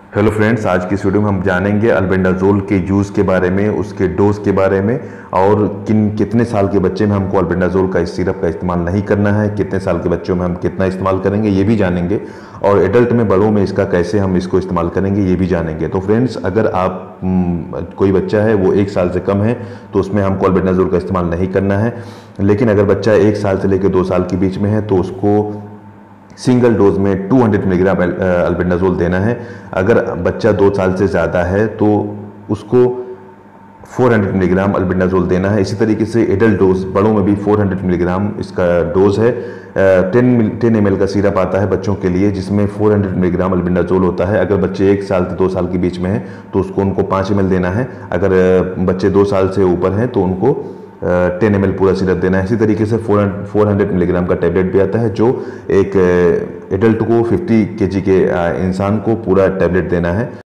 Hello friends, आज की इस वीडियो में हम जानेंगे अल्बेंडाजोल के यूज़ के बारे में, उसके डोज के बारे में और कितने साल के बच्चे में हमको अल्बेंडाजोल का इस सिरप का इस्तेमाल नहीं करना है, कितने साल के बच्चों में हम कितना इस्तेमाल करेंगे ये भी जानेंगे, और एडल्ट में बड़ों में इसका कैसे हम इसको इस्तेमाल करेंगे ये भी जानेंगे। तो फ्रेंड्स, अगर आप कोई बच्चा है वो 1 साल से कम है तो उसमें हमको अल्बेंडाजोल का इस्तेमाल नहीं करना है। लेकिन अगर बच्चा 1 साल से लेकर 2 साल के बीच में है तो उसको सिंगल डोज में 200 मिलीग्राम अल्बेंडाजोल देना है। अगर बच्चा 2 साल से ज़्यादा है तो उसको 400 मिलीग्राम अल्बेंडाजोल देना है। इसी तरीके से एडल्ट डोज बड़ों में भी 400 मिलीग्राम इसका डोज है। 10 ml का सिरप आता है बच्चों के लिए जिसमें 400 मिलीग्राम अल्बेंडाजोल होता है। अगर बच्चे 1 साल से 2 साल के बीच में हैं तो उसको उनको 5 ml देना है। अगर बच्चे 2 साल से ऊपर हैं तो उनको 10 ml पूरा सिरप देना है। इसी तरीके से 400 मिलीग्राम का टैबलेट भी आता है जो एक एडल्ट को 50 kg के इंसान को पूरा टैबलेट देना है।